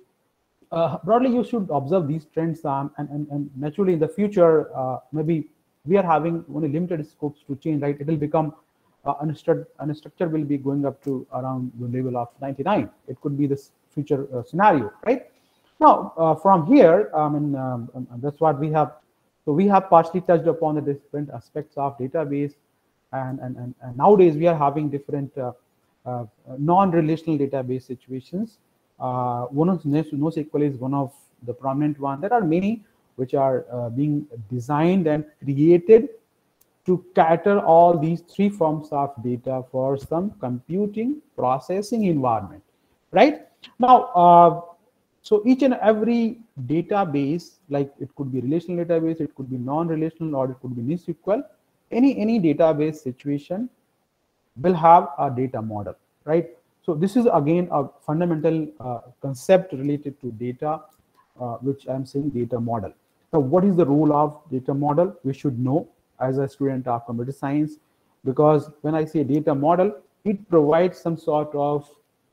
uh, broadly, you should observe these trends, um, and, and, and naturally in the future, uh, maybe we are having only limited scopes to change, right? It will become uh, unstructured, unstructured will be going up to around the level of ninety-nine. It could be this future uh, scenario, right? Now, uh, from here, um, and, um, and that's what we have. So we have partially touched upon the different aspects of database, and, and, and, and nowadays we are having different uh, uh, non-relational database situations. Uh, one of NoSQL is one of the prominent one. There are many which are uh, being designed and created to cater all these three forms of data for some computing processing environment, right? Now, uh, so each and every database, like it could be relational database, it could be non-relational, or it could be NoSQL, any, any database situation will have a data model, right? So this is again a fundamental uh, concept related to data, uh, which I'm saying data model. Now, what is the role of data model? We should know as a student of computer science, because when I say data model, it provides some sort of,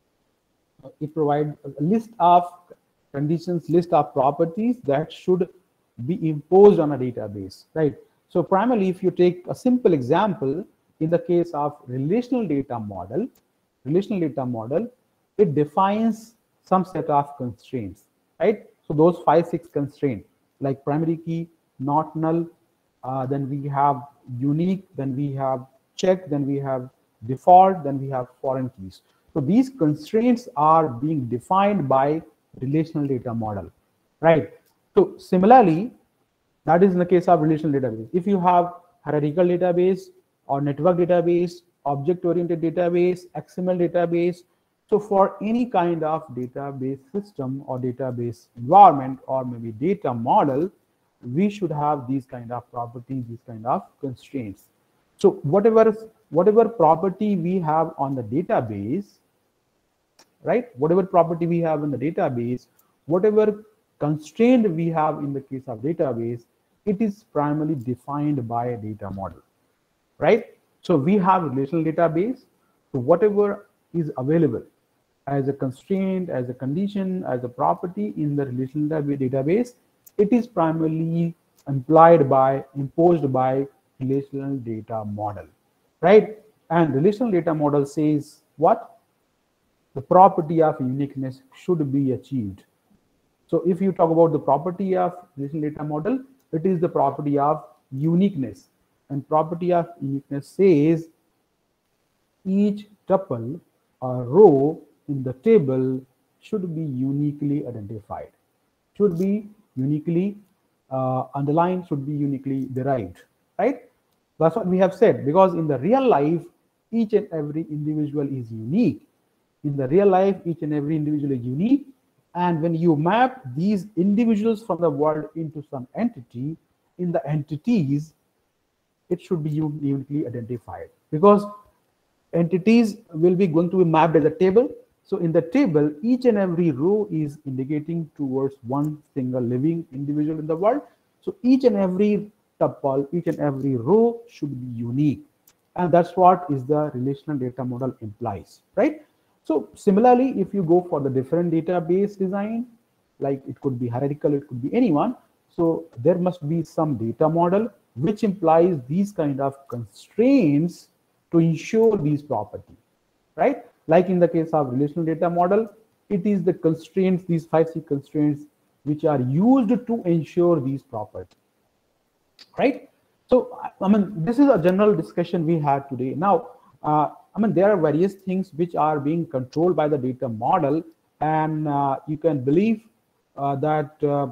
it provides a list of conditions, list of properties that should be imposed on a database, right? So primarily, if you take a simple example, in the case of relational data model, relational data model, it defines some set of constraints, right? So those five, six constraints, like primary key, not null, uh, then we have unique, then we have check, then we have default, then we have foreign keys. So these constraints are being defined by relational data model, right? So similarly, that is in the case of relational database. If you have hierarchical database or network database, object-oriented database, X M L database, so for any kind of database system or database environment or maybe data model, we should have these kind of properties, these kind of constraints. So whatever whatever property we have on the database, right? Whatever property we have in the database, whatever constraint we have in the case of database, it is primarily defined by a data model, right? So we have relational database. So whatever is available as a constraint, as a condition, as a property in the relational database, it is primarily implied by, imposed by relational data model, right? And relational data model says what? the property of uniqueness should be achieved. So if you talk about the property of relational data model, it is the property of uniqueness. And property of uniqueness says each tuple or row in the table should be uniquely identified, should be uniquely uh, underlined, should be uniquely derived, right? That's what we have said, because in the real life, each and every individual is unique. In the real life, each and every individual is unique. And when you map these individuals from the world into some entity, in the entities, it should be uniquely identified, because entities will be going to be mapped as a table. So in the table, each and every row is indicating towards one single living individual in the world. So each and every tuple, each and every row should be unique. And that's what is the relational data model implies, right? So similarly, if you go for the different database design, like it could be hierarchical, it could be anyone. So there must be some data model which implies these kind of constraints to ensure these properties, right? Like in the case of relational data model, it is the constraints, these five C constraints, which are used to ensure these properties, right? So, I mean, this is a general discussion we had today. Now, uh, I mean, there are various things which are being controlled by the data model, and uh, you can believe uh, that uh,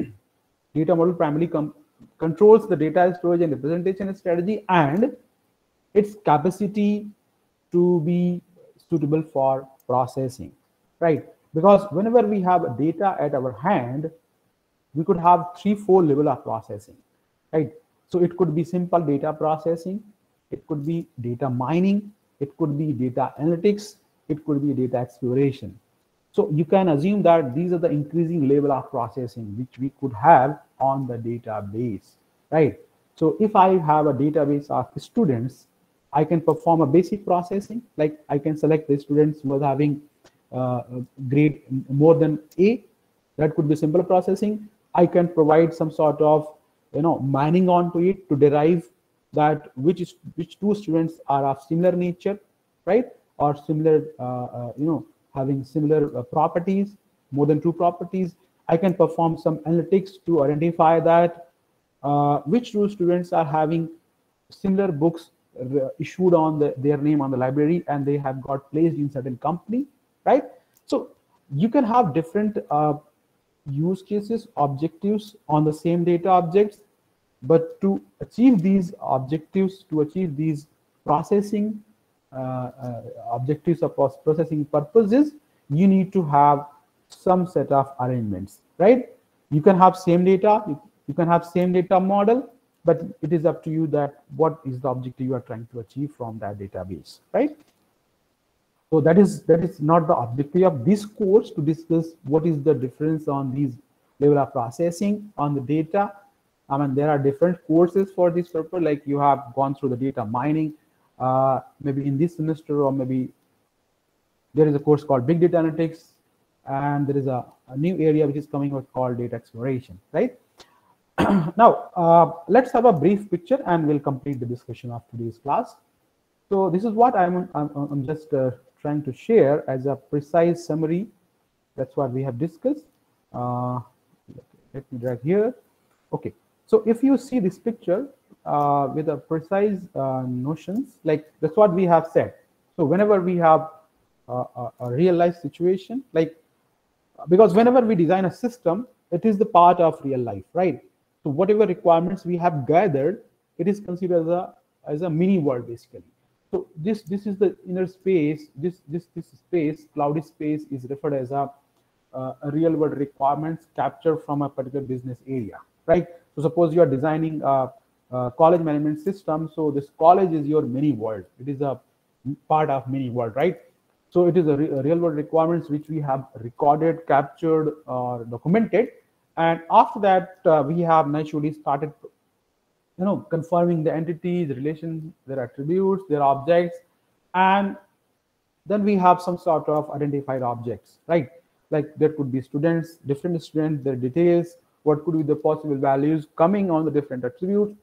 data model primarily controls the data storage and representation strategy and its capacity to be suitable for processing, right? Because whenever we have data at our hand, we could have three, four level of processing, right? So it could be simple data processing, it could be data mining, it could be data analytics, it could be data exploration. So you can assume that these are the increasing level of processing which we could have on the database, right? So if I have a database of students, I can perform a basic processing, like I can select the students who are having uh, grade more than A. That could be simple processing. I can provide some sort of, you know, mining onto it to derive that which is which two students are of similar nature, right? Or similar, uh, uh, you know, having similar uh, properties, more than two properties. I can perform some analytics to identify that uh, which two students are having similar books issued on the, their name on the library, and they have got placed in certain company, right? So you can have different uh, use cases, objectives on the same data objects, but to achieve these objectives, to achieve these processing uh, uh, objectives of processing purposes, you need to have some set of arrangements, right? You can have same data, you, you can have same data model, but it is up to you that what is the objective you are trying to achieve from that database, right? So that is that is not the objective of this course, to discuss what is the difference on these level of processing on the data. I mean, there are different courses for this purpose, like you have gone through the data mining, uh, maybe in this semester, or maybe there is a course called Big Data Analytics, and there is a, a new area which is coming out called data exploration, right? Now, uh, let's have a brief picture and we'll complete the discussion of today's class. So this is what I'm, I'm, I'm just uh, trying to share as a precise summary. That's what we have discussed. Uh, let me drag here. Okay, so if you see this picture uh, with a precise uh, notions, like that's what we have said. So whenever we have uh, a, a real life situation, like, because whenever we design a system, it is the part of real life, right? So whatever requirements we have gathered, it is considered as a as a mini world basically. So this this is the inner space. This this this space, cloudy space, is referred as a, uh, a real world requirements captured from a particular business area, right? So suppose you are designing a, a college management system. So this college is your mini world. It is a part of mini world, right? So it is a, re a real world requirements which we have recorded, captured, or documented. And after that, uh, we have naturally started, you know, confirming the entities, relations, their attributes, their objects, and then we have some sort of identified objects, right? Like there could be students, different students, their details, what could be the possible values coming on the different attributes.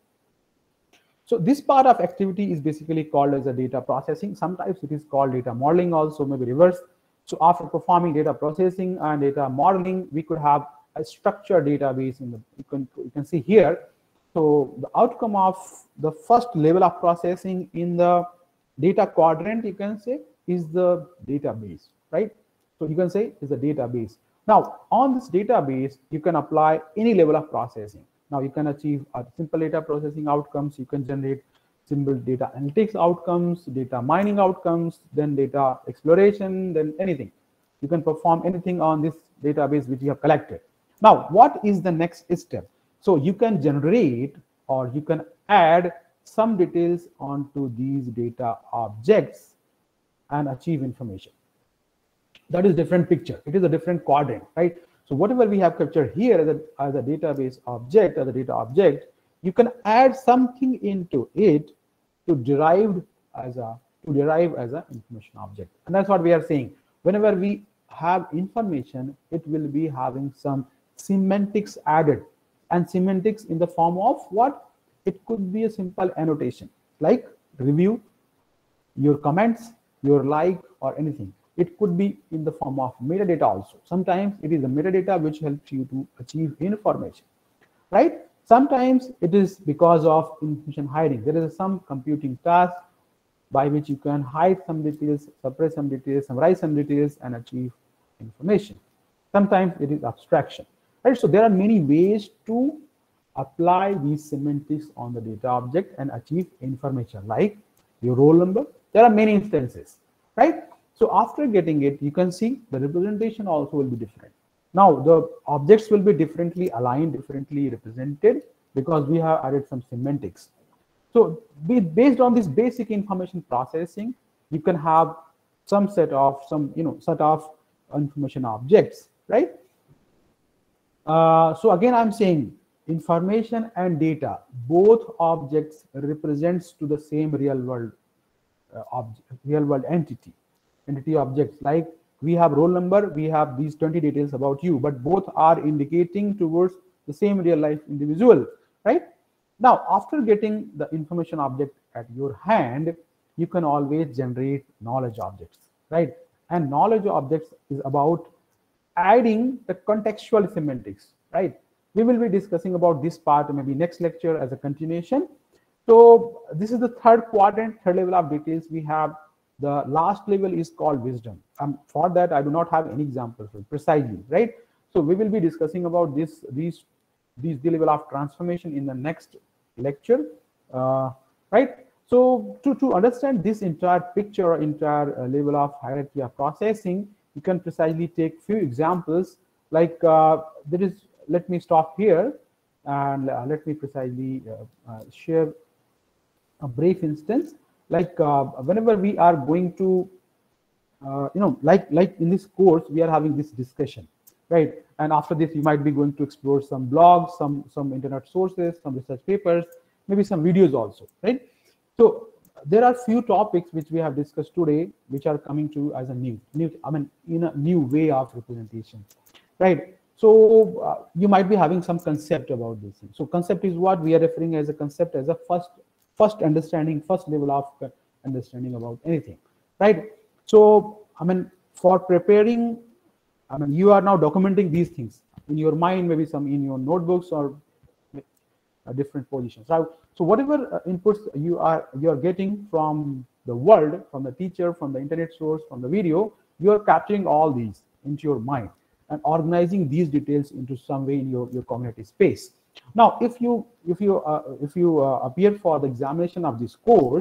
So this part of activity is basically called as a data processing. Sometimes it is called data modeling also, maybe reverse. So after performing data processing and data modeling, we could have a structured database in the, you can, you can see here. So the outcome of the first level of processing in the data quadrant, you can say, is the database, right? So you can say is the database. Now on this database, you can apply any level of processing. Now you can achieve a simple data processing outcomes. You can generate simple data analytics outcomes, data mining outcomes, then data exploration, then anything. You can perform anything on this database which you have collected. Now, what is the next step? So you can generate or you can add some details onto these data objects and achieve information. That is different picture. It is a different quadrant, right? So whatever we have captured here as a, as a database object, as a data object, you can add something into it to derive as a to derive as an information object. And that's what we are saying. Whenever we have information, it will be having some semantics added, and semantics in the form of what? It could be a simple annotation like review, your comments, your like, or anything. It could be in the form of metadata also. Sometimes it is the metadata which helps you to achieve information, right? Sometimes it is because of information hiding. There is some computing task by which you can hide some details, suppress some details, summarize some details, and achieve information. Sometimes it is abstraction, right? So there are many ways to apply these semantics on the data object and achieve information, like your roll number. There are many instances, right? So after getting it, you can see the representation also will be different. Now the objects will be differently aligned, differently represented, because we have added some semantics. So based on this basic information processing, you can have some set of some you know set of information objects, right? Uh, so again, I'm saying information and data, both objects represents to the same real world uh, object, real world entity, entity objects. Like we have roll number, we have these twenty details about you, but both are indicating towards the same real life individual, right? Now, after getting the information object at your hand, you can always generate knowledge objects, right? And knowledge objects is about adding the contextual semantics, right? We will be discussing about this part maybe next lecture as a continuation. So this is the third quadrant, third level of details. We have the last level is called wisdom. Um, for that, I do not have any examples precisely, right? So we will be discussing about this, these, these the level of transformation in the next lecture, uh, right? So to, to understand this entire picture, entire uh, level of hierarchy of processing, you can precisely take few examples. Like uh, there is, let me stop here and uh, let me precisely uh, uh, share a brief instance. Like uh, whenever we are going to, uh, you know, like like in this course, we are having this discussion, right? And after this, you might be going to explore some blogs, some some internet sources, some research papers, maybe some videos also, right? So there are few topics which we have discussed today, which are coming to as a new, new, I mean, in a new way of representation, right? So uh, you might be having some concept about this thing. So concept is what we are referring as a concept as a first, first understanding, first level of understanding about anything, right? So I mean, for preparing, I mean, you are now documenting these things in your mind, maybe some in your notebooks or uh, different positions. So, so whatever uh, inputs you are you are getting from the world, from the teacher, from the internet source, from the video, you are capturing all these into your mind and organizing these details into some way in your, your cognitive space. Now, if you if you uh, if you uh, appear for the examination of this course,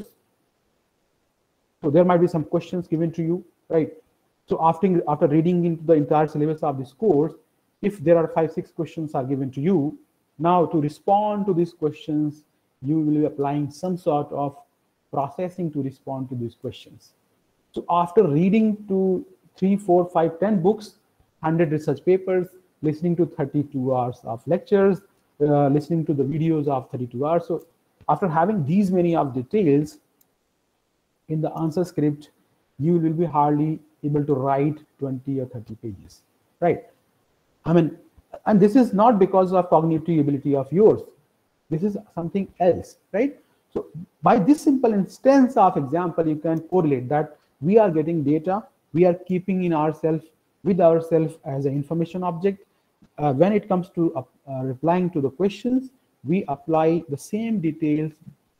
so there might be some questions given to you, right? So after after reading into the entire syllabus of this course, if there are five six questions are given to you, now to respond to these questions, you will be applying some sort of processing to respond to these questions. So after reading to three, four, five, ten books, one hundred research papers, listening to thirty-two hours of lectures, uh, listening to the videos of thirty-two hours. So after having these many of details in the answer script, you will be hardly able to write twenty or thirty pages, right? I mean, and this is not because of cognitive ability of yours. This is something else, right? So by this simple instance of example, you can correlate that we are getting data we are keeping in ourselves with ourselves as an information object. Uh, when it comes to uh, uh, replying to the questions, we apply the same details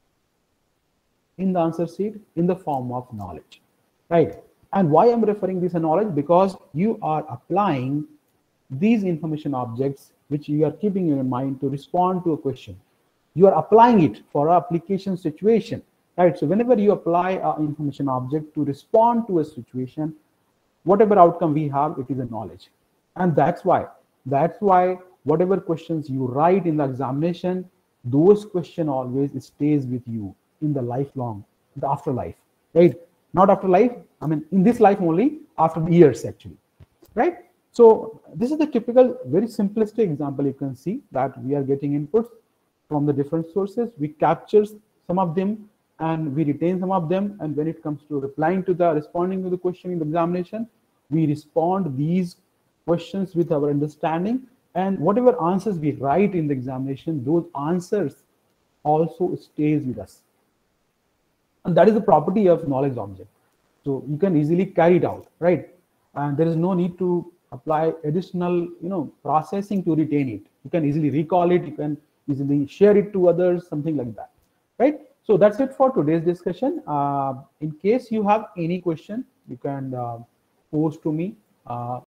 in the answer sheet in the form of knowledge, right? And why I'm referring this as knowledge? Because you are applying these information objects which you are keeping in your mind to respond to a question. You are applying it for an application situation, right? So whenever you apply an information object to respond to a situation, whatever outcome we have, it is a knowledge. And that's why, that's why whatever questions you write in the examination, those question always stays with you in the lifelong, the afterlife, right? Not afterlife, I mean, in this life only, after years actually, right? So this is the typical, very simplistic example. You can see that we are getting inputs from the different sources. We capture some of them and we retain some of them. And when it comes to replying to the, responding to the question in the examination, we respond these questions with our understanding. And whatever answers we write in the examination, those answers also stays with us. And that is the property of knowledge object. So you can easily carry it out, right? And there is no need to apply additional, you know, processing to retain it. You can easily recall it. You can easily share it to others, something like that, right? So that's it for today's discussion. Uh, in case you have any question, you can uh, post to me. Uh,